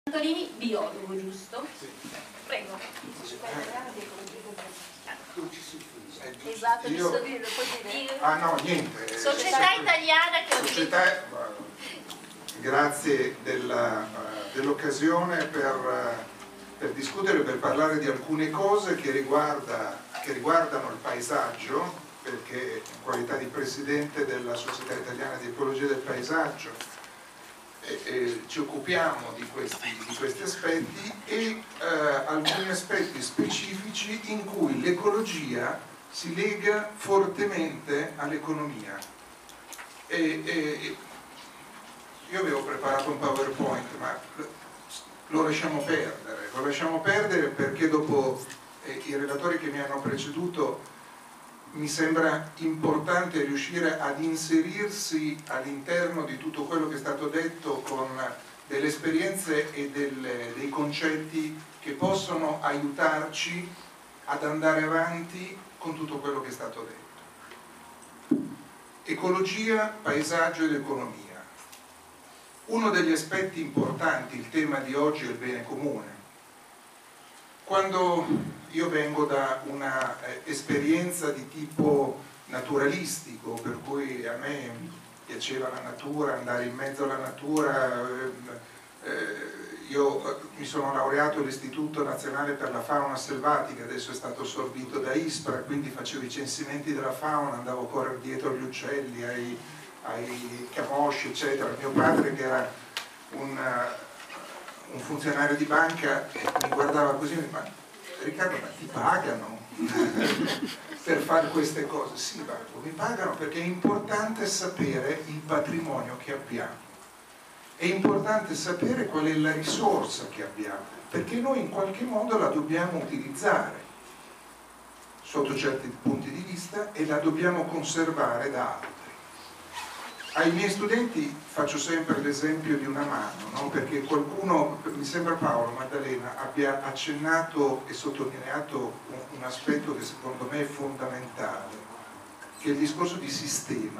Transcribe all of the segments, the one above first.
Antolini, biologo, giusto? Sì. Prego. Esatto, Io... lo puoi dire? Ah no, niente. Società italiana che Società... Grazie dell'occasione per discutere, per parlare di alcune cose che riguardano il paesaggio, perché in qualità di presidente della Società Italiana di Ecologia del Paesaggio ci occupiamo di questi aspetti e alcuni aspetti specifici in cui l'ecologia si lega fortemente all'economia. Io avevo preparato un PowerPoint, ma lo lasciamo perdere perché dopo i relatori che mi hanno preceduto mi sembra importante riuscire ad inserirsi all'interno di tutto quello che è stato detto con delle esperienze e dei concetti che possono aiutarci ad andare avanti con tutto quello che è stato detto. Ecologia, paesaggio ed economia. Uno degli aspetti importanti, il tema di oggi è il bene comune. Quando io vengo da una esperienza di tipo naturalistico, per cui a me piaceva la natura, andare in mezzo alla natura, io mi sono laureato all'Istituto Nazionale per la Fauna Selvatica, adesso è stato assorbito da ISPRA, quindi facevo i censimenti della fauna, andavo a correre dietro agli uccelli, ai camosci, eccetera. Mio padre, che era un funzionario di banca, mi guardava così e mi diceva: Riccardo, ma ti pagano per fare queste cose? Sì, Marco, mi pagano perché è importante sapere il patrimonio che abbiamo, è importante sapere qual è la risorsa che abbiamo, perché noi in qualche modo la dobbiamo utilizzare sotto certi punti di vista e la dobbiamo conservare da altri. Ai miei studenti faccio sempre l'esempio di una mano, no? Perché qualcuno, mi sembra Paolo Maddalena, abbia accennato e sottolineato un aspetto che secondo me è fondamentale, che è il discorso di sistema.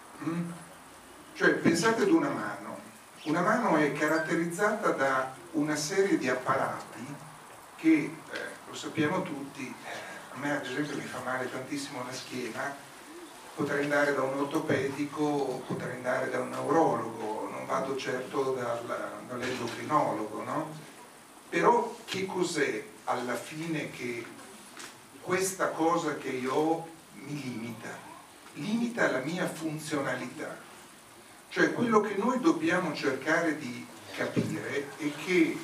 Cioè, pensate ad una mano. Una mano è caratterizzata da una serie di apparati che, lo sappiamo tutti, a me ad esempio mi fa male tantissimo la schiena, potrei andare da un ortopedico, potrei andare da un neurologo, non vado certo dall'endocrinologo, no? Però che cos'è alla fine che questa cosa che io ho mi limita? Limita la mia funzionalità. Cioè quello che noi dobbiamo cercare di capire è che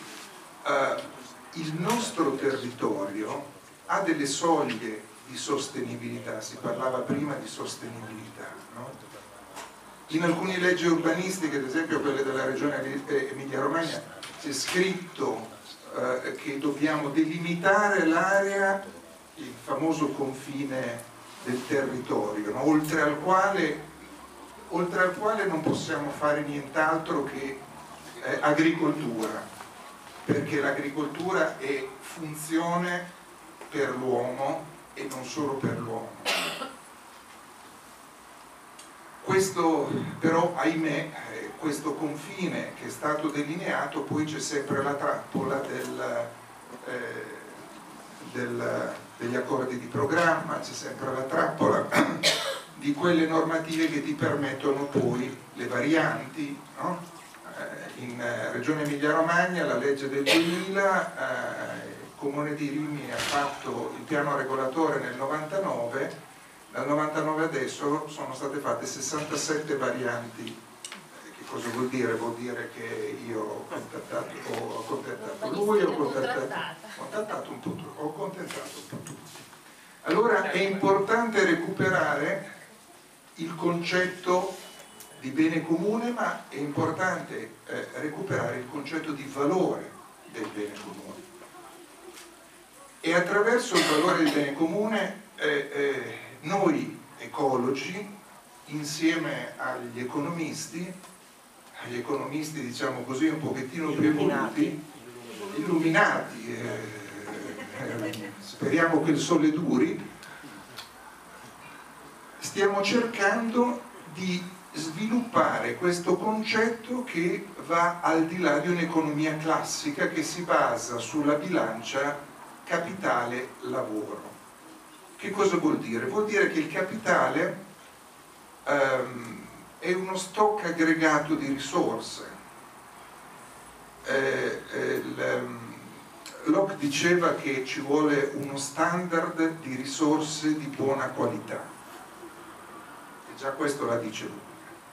il nostro territorio ha delle soglie di sostenibilità, si parlava prima di sostenibilità, no? In alcune leggi urbanistiche, ad esempio quelle della regione Emilia-Romagna, c'è scritto che dobbiamo delimitare l'area, il famoso confine del territorio, no? oltre al quale non possiamo fare nient'altro che agricoltura, perché l'agricoltura è funzione per l'uomo e non solo per l'uomo. Questo però, ahimè, questo confine che è stato delineato, poi c'è sempre la trappola degli accordi di programma, c'è sempre la trappola di quelle normative che ti permettono poi le varianti, no? In Regione Emilia-Romagna la legge del 2000, il Comune di Rimini ha fatto il piano regolatore nel 99, dal 99 adesso sono state fatte 67 varianti. Che cosa vuol dire? Vuol dire che io ho contattato lui, ho contattato un po' tutti. Allora è importante recuperare il concetto di bene comune, ma è importante recuperare il concetto di valore del bene comune. E attraverso il valore del bene comune noi ecologi, insieme agli economisti diciamo così un pochettino più evoluti, illuminati, speriamo che il sole duri, stiamo cercando di sviluppare questo concetto che va al di là di un'economia classica che si basa sulla bilancia capitale-lavoro. Che cosa vuol dire? Vuol dire che il capitale è uno stock aggregato di risorse. Locke diceva che ci vuole uno standard di risorse di buona qualità, e già questo la dice lui.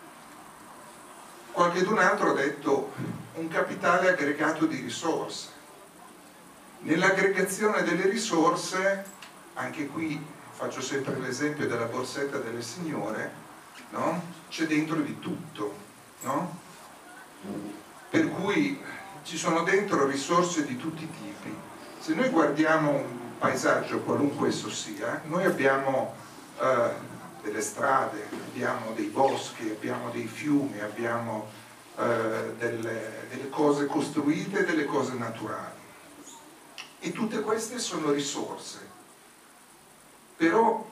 Qualcun altro ha detto un capitale aggregato di risorse. Nell'aggregazione delle risorse, anche qui faccio sempre l'esempio della borsetta delle signore, no? C'è dentro di tutto, no? Per cui ci sono dentro risorse di tutti i tipi. Se noi guardiamo un paesaggio qualunque esso sia, noi abbiamo delle strade, abbiamo dei boschi, abbiamo dei fiumi, abbiamo delle cose costruite e delle cose naturali. E tutte queste sono risorse. Però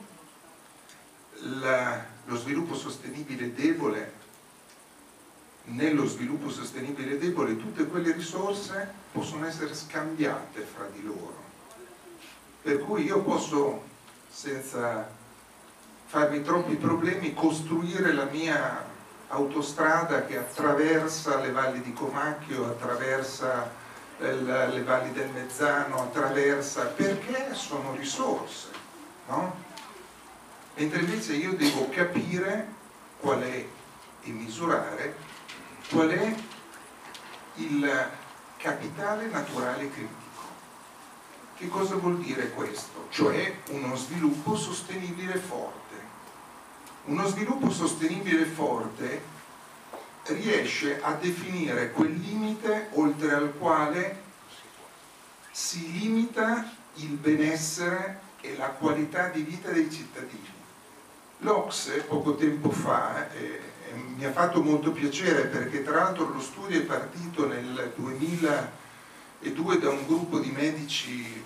lo sviluppo sostenibile debole, nello sviluppo sostenibile debole, tutte quelle risorse possono essere scambiate fra di loro. Per cui io posso, senza farmi troppi problemi, costruire la mia autostrada che attraversa le valli di Comacchio, attraversa le valli del Mezzano, attraversa, perché sono risorse, no? Mentre invece io devo capire qual è e misurare qual è il capitale naturale critico. Che cosa vuol dire questo? Cioè uno sviluppo sostenibile forte. Uno sviluppo sostenibile forte riesce a definire quel limite oltre al quale si limita il benessere e la qualità di vita dei cittadini. L'OCSE poco tempo fa, mi ha fatto molto piacere perché tra l'altro lo studio è partito nel 2002 da un gruppo di medici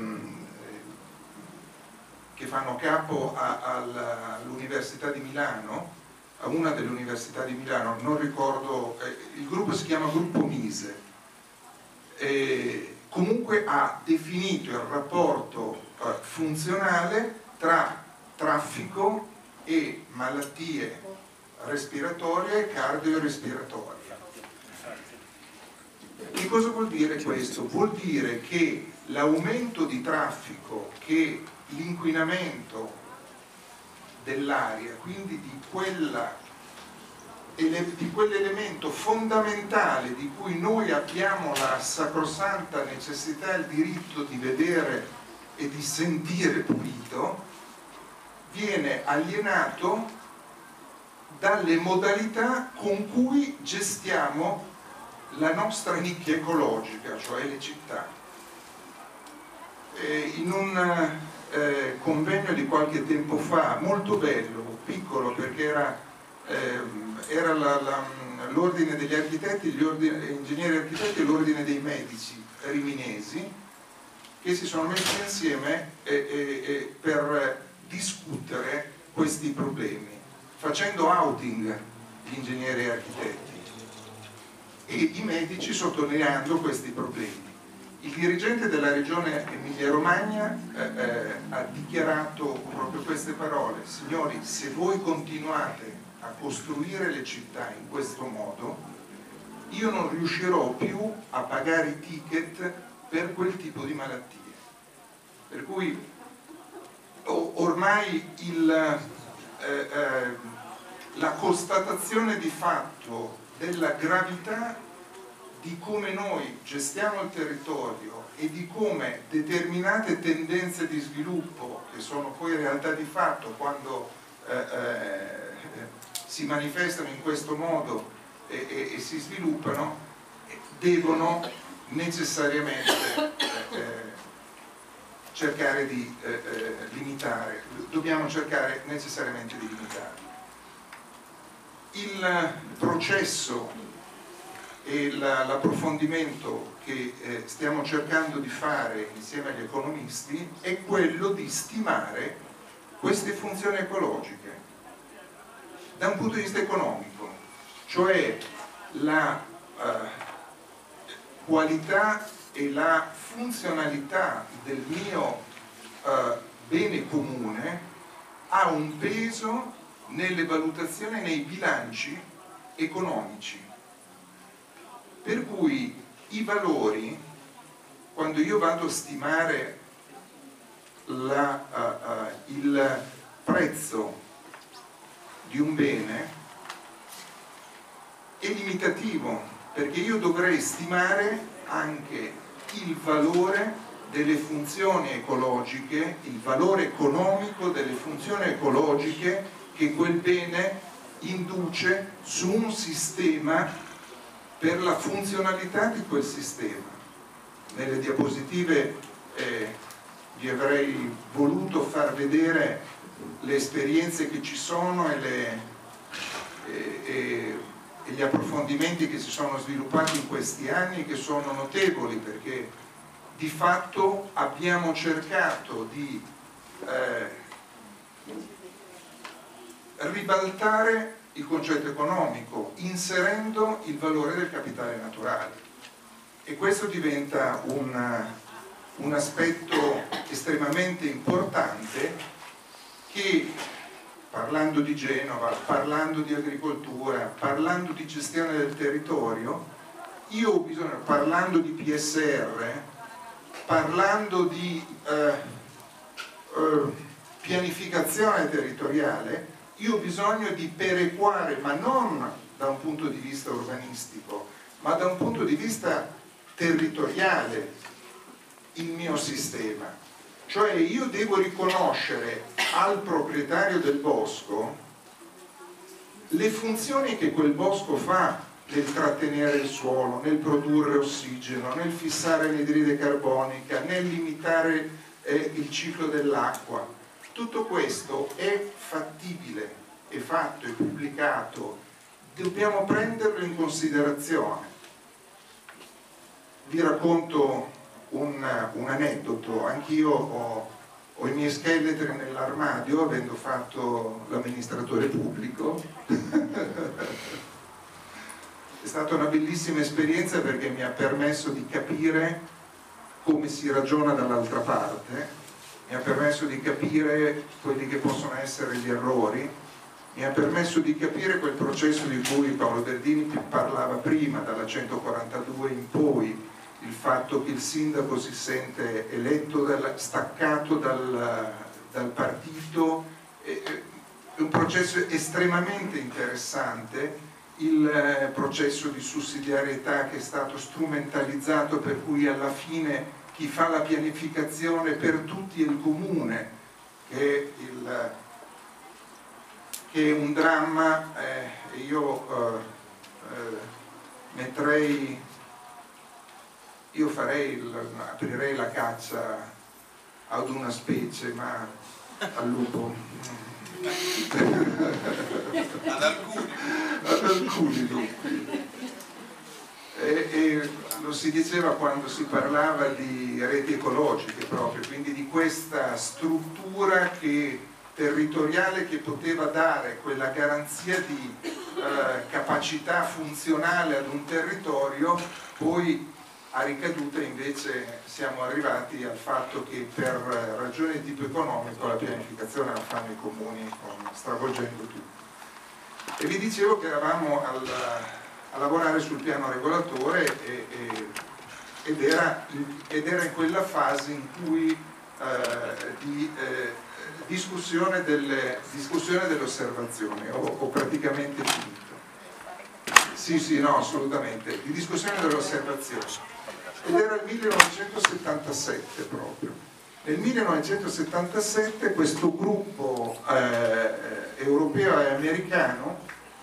che fanno capo all'Università di Milano, a una delle università di Milano, non ricordo, il gruppo si chiama Gruppo Mise, comunque ha definito il rapporto funzionale tra traffico e malattie respiratorie e cardiorespiratorie. Che cosa vuol dire questo? Vuol dire che l'aumento di traffico, che l'inquinamento dell'aria, quindi di quell'elemento fondamentale di cui noi abbiamo la sacrosanta necessità e il diritto di vedere e di sentire pulito, viene alienato dalle modalità con cui gestiamo la nostra nicchia ecologica, cioè le città. In un convegno di qualche tempo fa, molto bello, piccolo, perché era l'ordine degli architetti, gli ingegneri architetti e l'ordine dei medici riminesi, che si sono messi insieme per discutere questi problemi, facendo outing gli ingegneri e architetti e i medici sottolineando questi problemi. Il dirigente della regione Emilia-Romagna ha dichiarato proprio queste parole: signori, se voi continuate a costruire le città in questo modo, io non riuscirò più a pagare i ticket per quel tipo di malattie. Per cui ormai la constatazione di fatto della gravità di come noi gestiamo il territorio e di come determinate tendenze di sviluppo, che sono poi realtà di fatto quando si manifestano in questo modo e si sviluppano, devono necessariamente cercare di limitare, dobbiamo cercare necessariamente di limitare. Il processo e l'approfondimento che stiamo cercando di fare insieme agli economisti è quello di stimare queste funzioni ecologiche. da un punto di vista economico, cioè la qualità e la funzionalità del mio bene comune ha un peso nelle valutazioni, nei bilanci economici. Per cui i valori, quando io vado a stimare il prezzo di un bene, è limitativo, perché io dovrei stimare anche il valore delle funzioni ecologiche, il valore economico delle funzioni ecologiche che quel bene induce su un sistema per la funzionalità di quel sistema. Nelle diapositive vi avrei voluto far vedere le esperienze che ci sono e gli approfondimenti che si sono sviluppati in questi anni, che sono notevoli, perché di fatto abbiamo cercato di ribaltare il concetto economico inserendo il valore del capitale naturale, e questo diventa un aspetto estremamente importante che, parlando di Genova, parlando di agricoltura, parlando di gestione del territorio, io ho bisogno, parlando di PSR, parlando di pianificazione territoriale, io ho bisogno di perequare, ma non da un punto di vista urbanistico, ma da un punto di vista territoriale, il mio sistema. Cioè io devo riconoscere al proprietario del bosco le funzioni che quel bosco fa nel trattenere il suolo, nel produrre ossigeno, nel fissare l'anidride carbonica, nel limitare il ciclo dell'acqua. Tutto questo è fattibile, è fatto, è pubblicato, dobbiamo prenderlo in considerazione. Vi racconto un aneddoto. Anch'io ho i miei scheletri nell'armadio, avendo fatto l'amministratore pubblico. È stata una bellissima esperienza perché mi ha permesso di capire come si ragiona dall'altra parte, mi ha permesso di capire quelli che possono essere gli errori, mi ha permesso di capire quel processo di cui Paolo Verdini parlava prima, dalla 142 in poi, il fatto che il sindaco si sente eletto staccato dal partito, è un processo estremamente interessante, il processo di sussidiarietà che è stato strumentalizzato, per cui alla fine chi fa la pianificazione per tutti è il comune, che è un dramma. Io aprirei la caccia ad una specie, ma al lupo. Ad alcuni lupi. E lo si diceva quando si parlava di reti ecologiche proprio, quindi di questa struttura territoriale che poteva dare quella garanzia di capacità funzionale ad un territorio. Poi a ricadute invece siamo arrivati al fatto che per ragioni di tipo economico la pianificazione la fanno i comuni, stravolgendo tutto. E vi dicevo che eravamo a lavorare sul piano regolatore ed era in quella fase in cui di discussione delle osservazioni. Ho praticamente finito. Sì, no, assolutamente, di discussione delle osservazioni. Ed era il 1977 proprio. Nel 1977 questo gruppo europeo e americano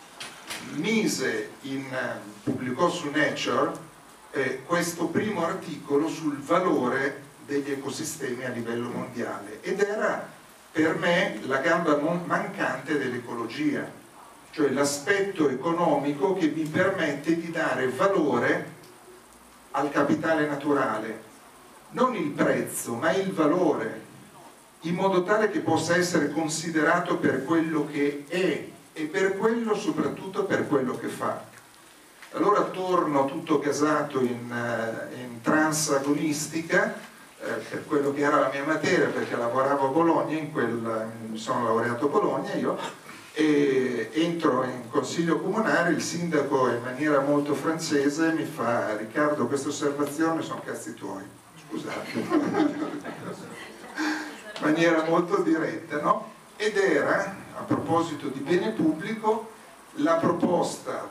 pubblicò su Nature questo primo articolo sul valore degli ecosistemi a livello mondiale, ed era per me la gamba mancante dell'ecologia, cioè l'aspetto economico che mi permette di dare valore al capitale naturale, non il prezzo ma il valore, in modo tale che possa essere considerato per quello che è e per quello, soprattutto per quello che fa. Allora torno tutto gasato in transagonistica, per quello che era la mia materia, perché lavoravo a Bologna, mi sono laureato a Bologna io, e entro in consiglio comunale, il sindaco in maniera molto francese mi fa: Riccardo, queste osservazioni sono cazzi tuoi, scusate, in maniera molto diretta, no? Ed era, a proposito di bene pubblico, la proposta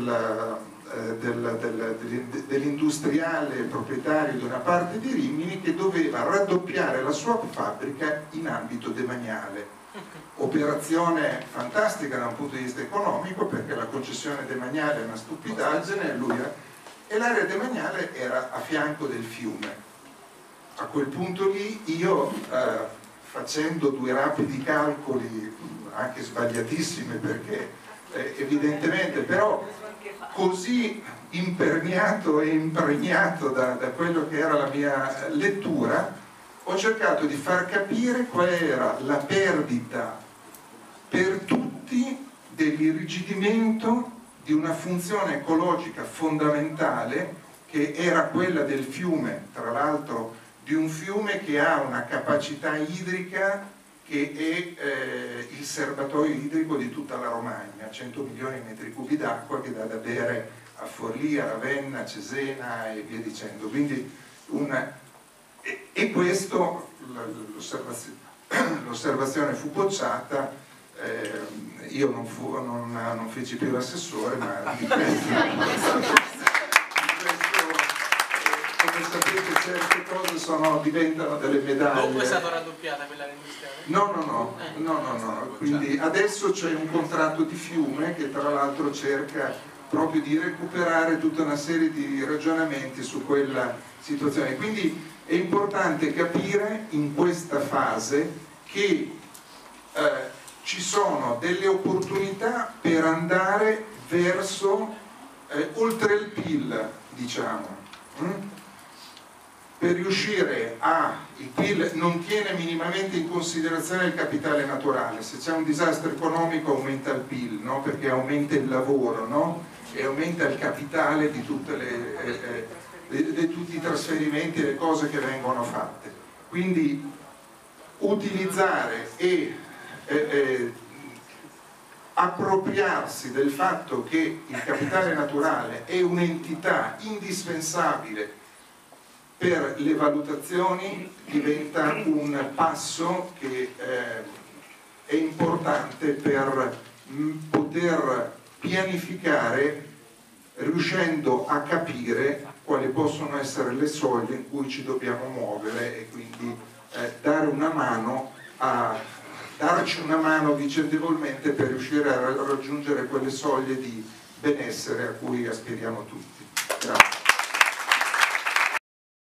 dell'industriale proprietario di una parte di Rimini che doveva raddoppiare la sua fabbrica in ambito demaniale. Operazione fantastica da un punto di vista economico, perché la concessione demaniale è una stupidaggine e l'area demaniale era a fianco del fiume. A quel punto lì io, facendo due rapidi calcoli, anche sbagliatissimi perché evidentemente, però così imperniato e impregnato da quello che era la mia lettura, ho cercato di far capire qual era la perdita per tutti dell'irrigidimento di una funzione ecologica fondamentale, che era quella del fiume, tra l'altro di un fiume che ha una capacità idrica che è il serbatoio idrico di tutta la Romagna, 100 milioni di metri cubi d'acqua che dà da bere a Forlì, a Ravenna, a Cesena e via dicendo. Quindi questo, l'osservazione fu bocciata, io non feci più l'assessore, ma di questo, come sapete, certe cose diventano delle medaglie. Comunque è stata raddoppiata quella industriale? No. Quindi adesso c'è un contratto di fiume che tra l'altro cerca proprio di recuperare tutta una serie di ragionamenti su quella situazione. Quindi è importante capire in questa fase che ci sono delle opportunità per andare verso oltre il PIL, diciamo. Per riuscire il PIL non tiene minimamente in considerazione il capitale naturale. Se c'è un disastro economico aumenta il PIL, no? Perché aumenta il lavoro, no? E aumenta il capitale di tutti i trasferimenti e le cose che vengono fatte. Quindi utilizzare e appropriarsi del fatto che il capitale naturale è un'entità indispensabile per le valutazioni diventa un passo che è importante per poter pianificare, riuscendo a capire quali possono essere le soglie in cui ci dobbiamo muovere e quindi darci una mano vicendevolmente per riuscire a raggiungere quelle soglie di benessere a cui aspiriamo tutti. Grazie.